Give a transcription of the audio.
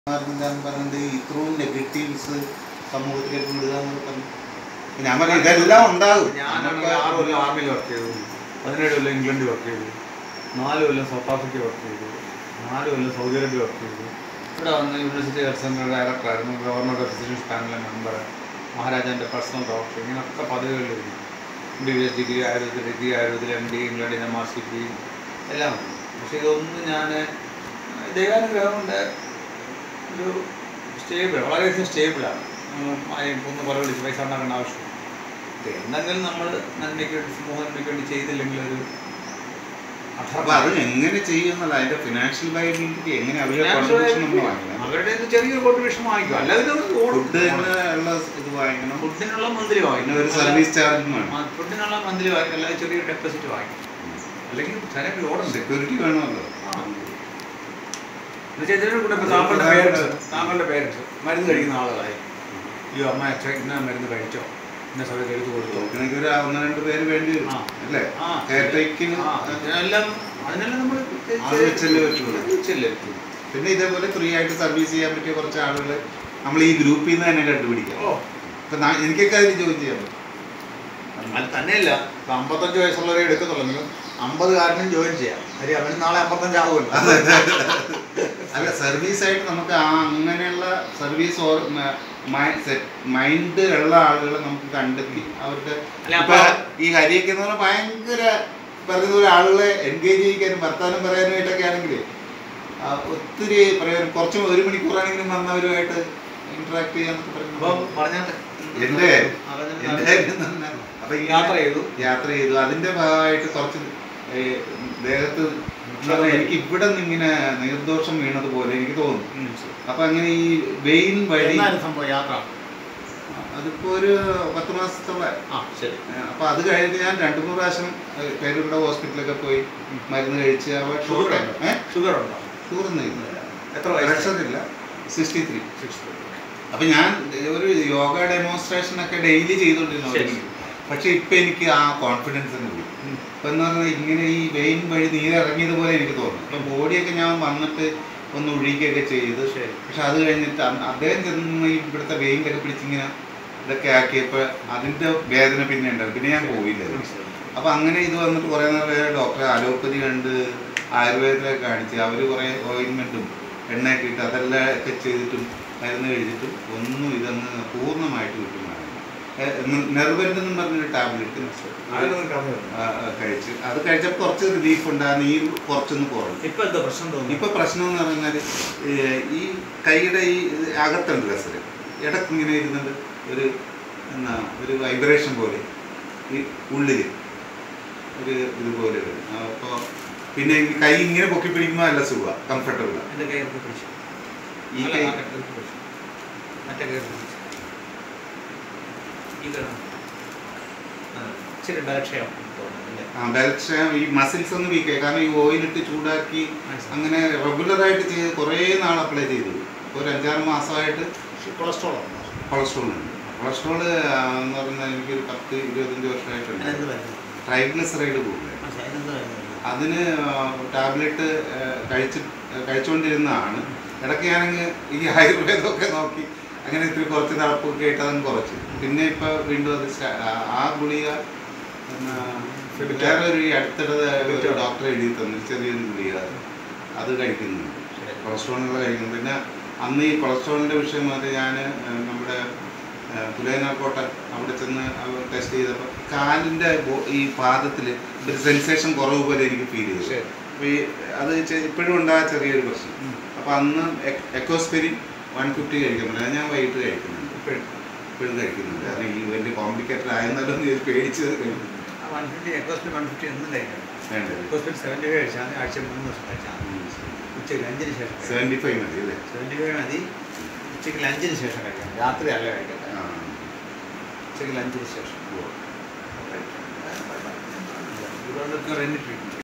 ഇത്രയും നെഗറ്റീവ്സ് സമൂഹത്തിലേക്ക് വിടുക എന്ന് പറഞ്ഞു. ഞാൻ പറഞ്ഞു ഇതെല്ലാം ഉണ്ടാകും. ഞാനാണെങ്കിൽ 6 കൊല്ലം ആർമിയിൽ വർക്ക് ചെയ്തു, 17 കൊല്ലം ഇംഗ്ലണ്ടിൽ വർക്ക് ചെയ്തു, 4 കൊല്ലം സൗത്ത് ആഫ്രിക്ക വർക്ക് ചെയ്തു, 4 കൊല്ലം സൗദി അറേബ്യ വർക്ക് ചെയ്തു. ഇവിടെ വന്ന് യൂണിവേഴ്സിറ്റി ഹെൽത്ത് സെൻ്റർ ഡയറക്ടറായിരുന്നു, ഗവർണറുടെ ഫിസിഷ്യൻസ് പാനലിലെ മെമ്പർ, മഹാരാജാൻ്റെ പേഴ്സണൽ ഡോക്ടർ, ഇങ്ങനെയൊക്കെ പദവികളിലിരുന്നു. MBBS ഡിഗ്രി, ആയുർവേദത്തിൽ MD, ഇംഗ്ലണ്ടിൽ MRCP എല്ലാം. പക്ഷേ ഇതൊന്നും ഞാൻ ദൈവാനുഗ്രഹം കൊണ്ട് ഒരു വളരെയധികം സ്റ്റേബിളാണ്. ഒന്ന് പോലെ വിളിച്ച് പൈസ ഉണ്ടാക്കേണ്ട ആവശ്യം എന്തെങ്കിലും നമ്മൾ നന്മയ്ക്ക് വേണ്ടി സമൂഹ നന്മയ്ക്ക് വേണ്ടി ചെയ്തില്ലെങ്കിൽ ഒരു എങ്ങനെ ചെയ്യുന്നല്ല അതിന്റെ ഫിനാൻഷ്യൽ ലയബിലിറ്റി എങ്ങനെ അവരുടെ ചെറിയൊരു കോൺട്രിബ്യൂഷൻ വാങ്ങിക്കും. അല്ലാതെ ഫുഡിനുള്ള മന്ത്ലി വാങ്ങിക്കും, ഒരു സർവീസ് ചാർജ് ഫുഡിനുള്ള മന്ത്ലി വാങ്ങിക്കും, അല്ലാതെ ചെറിയൊരു ഡെപ്പോസിറ്റ് വാങ്ങിക്കും. അല്ലെങ്കിൽ ചില ലോഡ് സെക്യൂരിറ്റി വേണമല്ലോ. താങ്കളുടെ പേരൻസ് മരുന്ന് കഴിക്കുന്ന ആളുകളായി, ഈ അമ്മ അച്ഛൻ ഇന്ന മരുന്ന് കഴിച്ചോ, ഇന്ന സമയത്ത് എടുത്ത് കൊടുത്തോ, എനിക്ക് ഒരു 1-2 പേര് വേണ്ടി അല്ലേ? അതിനെല്ലാം നമ്മൾ പിന്നെ ഇതേപോലെ ഫ്രീ ആയിട്ട് സർവീസ് ചെയ്യാൻ പറ്റിയ കുറച്ച് ആളുകൾ നമ്മൾ ഈ ഗ്രൂപ്പിൽ നിന്ന് തന്നെ കണ്ടുപിടിക്കാം. ഇപ്പം എനിക്കൊക്കെ അതിൽ ജോയിൻ ചെയ്യാൻ പറ്റും. അത് തന്നെയല്ല, ഇപ്പം 55 വയസ്സുള്ളവരെ എടുക്കത്തുള്ളെങ്കിലും 50-കാരനും ജോയിൻ ചെയ്യാം. കാര്യം അവന് നാളെ 55 ആവുമല്ലോ. അല്ല, സർവീസായിട്ട് നമുക്ക് അങ്ങനെയുള്ള സർവീസ് മൈൻഡ് ഉള്ള ആളുകളെ നമുക്ക് കണ്ടെത്തി അവർക്ക് ഇപ്പൊ ഈ ഹരിയൊക്കെ എന്ന് പറഞ്ഞാൽ ഭയങ്കര പറഞ്ഞ ആളുകളെ എൻഗേജ് ചെയ്യിക്കാനും വർത്താനം പറയാനുമായിട്ടൊക്കെ ആണെങ്കിൽ ഒത്തിരി പറയാൻ കുറച്ച് 1 മണിക്കൂറാണെങ്കിലും വന്നവരുമായിട്ട് ഇന്ററാക്ട് ചെയ്യാന്നൊക്കെ പറഞ്ഞു. എന്റെ അപ്പൊ യാത്ര ചെയ്തു അതിന്റെ ഭാഗമായിട്ട് കുറച്ച് ദേഹത്ത് എനിക്ക് ഇവിടെ നിന്ന് ഇങ്ങനെ നീർദോഷം വീണതുപോലെ എനിക്ക് തോന്നുന്നു. അപ്പൊ അങ്ങനെ ഈ വെയിൻ വഴി അതിപ്പോ ഒരു 10 മാസത്തോളം. അപ്പൊ അത് കഴിഞ്ഞിട്ട് ഞാൻ 2-3 പ്രാവശ്യം പേരുടെ ഹോസ്പിറ്റലൊക്കെ പോയി മരുന്ന് കഴിച്ച്. ഷുഗറൊന്നും പ്രഷറില്ല, 63. അപ്പൊ ഞാൻ ഒരു യോഗ ഡെമോൺസ്ട്രേഷൻ ഒക്കെ ഡെയിലി ചെയ്തോണ്ടിരുന്നു. പക്ഷെ ഇപ്പൊ എനിക്ക് ആ കോൺഫിഡൻസ് തന്നെ പോയി. ഇപ്പൊ എന്ന് പറഞ്ഞാൽ ഇങ്ങനെ ഈ വെയിൻ വഴി നീരിറങ്ങിയതുപോലെ എനിക്ക് തോന്നുന്നു. ഇപ്പൊ ബോഡിയൊക്കെ ഞാൻ വന്നിട്ട് ഒന്ന് ഒഴിക്കുകയൊക്കെ ചെയ്ത്. പക്ഷെ അത് കഴിഞ്ഞിട്ട് അദ്ദേഹം ചെന്ന് ഇവിടുത്തെ വെയിലൊക്കെ പിടിച്ചിങ്ങനെ ഇതൊക്കെ ആക്കിയപ്പോൾ അതിൻ്റെ വേദന പിന്നെ ഉണ്ടാവും. പിന്നെ ഞാൻ പോയില്ല. അപ്പൊ അങ്ങനെ ഇത് വന്നിട്ട് കുറേ നേരം ഡോക്ടറെ അലോപ്പതി കണ്ട് ആയുർവേദത്തിലൊക്കെ കാണിച്ച് അവർ കുറേ ഓയിൻമെൻറ്റും എണ്ണയൊക്കെ ഇട്ട് അതെല്ലാം ഒക്കെ ചെയ്തിട്ടും മരുന്ന് കഴിച്ചിട്ടും ഒന്നും ഇതങ്ങ് പൂർണ്ണമായിട്ട് കിട്ടും. നെർവെൻറ്റെന്നും പറഞ്ഞൊരു ടാബ്ലറ്റ് കഴിച്ച് അത് കഴിച്ചപ്പോൾ കുറച്ച് റിലീഫ് ഉണ്ട്. ആ നീര് കുറച്ചൊന്ന് കുറഞ്ഞു. ഇപ്പൊ പ്രശ്നം എന്ന് പറഞ്ഞാൽ ഈ കൈയുടെ ഈ അകത്തുണ്ട് രസൽ ഇടയ്ക്ക് ഇങ്ങനെ ഇരുന്നിട്ട് ഒരു വൈബ്രേഷൻ പോലെ ഈ ഉള്ളിൽ ഒരു ഇതുപോലെ വരും. അപ്പോൾ പിന്നെ കൈ ഇങ്ങനെ പൊക്കി പിടിക്കുമ്പോൾ നല്ല സുഖമാണ്, കംഫർട്ടബിളാണ്. ഈ കൈ ബലക്ഷയം ഈ മസിൽസ് ഒന്ന് വീക്കായി. കാരണം ഈ ഓയിലിട്ട് ചൂടാക്കി അങ്ങനെ റെഗുലറായിട്ട് ചെയ്ത് കുറേ നാൾ അപ്ലൈ ചെയ്തു. ഒരു 5-6 മാസമായിട്ട് കൊളസ്ട്രോൾ ഉണ്ട്. കൊളസ്ട്രോൾ എന്ന് പറഞ്ഞാൽ എനിക്കൊരു 10-25 വർഷമായിട്ടുണ്ട്. ട്രൈഗ്ലിസറൈഡ് കൂടുതൽ. അതിന് ടാബ്ലറ്റ് കഴിച്ചുകൊണ്ടിരുന്നതാണ്. ഇടയ്ക്ക് ഞാനങ്ങ് ഈ ആയുർവേദമൊക്കെ നോക്കി അങ്ങനെ ഇത്തിരി കുറച്ച് നടപ്പൊക്കെ ആയിട്ട് അതങ്ങ് കുറച്ച്. പിന്നെ ഇപ്പോൾ വീണ്ടും അത് ആ ഗുളിക വേറെ ഒരു അടുത്തിടെ ഡോക്ടർ എഴുതി തന്നു ചെറിയൊരു ഗുളിക, അത് കഴിക്കുന്നുണ്ട്. കൊളസ്ട്രോളിനുള്ള കഴിക്കുന്നു. പിന്നെ അന്ന് ഈ കൊളസ്ട്രോളിൻ്റെ വിഷയം അത് ഞാൻ നമ്മുടെ പുലേനാർക്കോട്ട അവിടെ ചെന്ന് ടെസ്റ്റ് ചെയ്തപ്പോൾ കാലിൻ്റെ ഈ പാദത്തിൽ ഒരു സെൻസേഷൻ കുറവ് പോലെ എനിക്ക് ഫീൽ ചെയ്തു. അപ്പോൾ ഈ അത് ഇപ്പോഴും ഉണ്ടായ ചെറിയൊരു പ്രശ്നം. അപ്പോൾ അന്ന് എക്കോസ്പെരിൻ 150 കഴിക്കുന്നില്ല, ഞാൻ വൈകിട്ട് കഴിക്കുന്നുണ്ട്. ഇപ്പോഴും കഴിക്കുന്നുണ്ട്. കാരണം ഈ വലിയ കോംപ്ലിക്കേറ്റഡ് ആയെന്നാലും പേടിച്ച് കഴിക്കുന്നു. 150 ഒന്നും കഴിക്കണം. 75 കഴിച്ചാൽ ആഴ്ച 3 ദിവസം കഴിച്ചാൽ ഉച്ചയ്ക്ക് 5-ന് ശേഷം. 75 മതി അല്ലേ? 75 മതി. ഉച്ചയ്ക്ക് 5-ന് ശേഷം കഴിക്കണം. രാത്രി അല്ല കഴിക്കണം. ഉച്ചയ്ക്ക് 5-ന് ശേഷം. ട്രീറ്റ്മെൻറ്റ്